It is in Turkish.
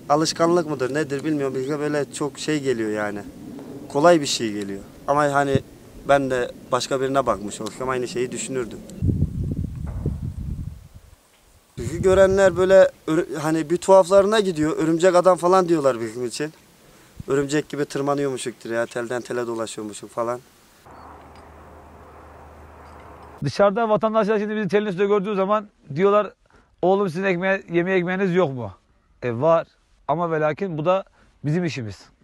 alışkanlık mıdır nedir bilmiyorum. Bize böyle çok şey geliyor yani. Kolay bir şey geliyor. Ama hani ben de başka birine bakmış olsam aynı şeyi düşünürdüm. Bizi görenler böyle hani bir tuhaflarına gidiyor. Örümcek adam falan diyorlar bizim için. Örümcek gibi tırmanıyormuşuktur ya. Telden tele dolaşıyormuşuk falan. Dışarıda vatandaşlar şimdi bizi telin üstünde gördüğü zaman diyorlar oğlum sizin yemeğe ekmeğiniz yok mu? Var ama ve lakin bu da bizim işimiz.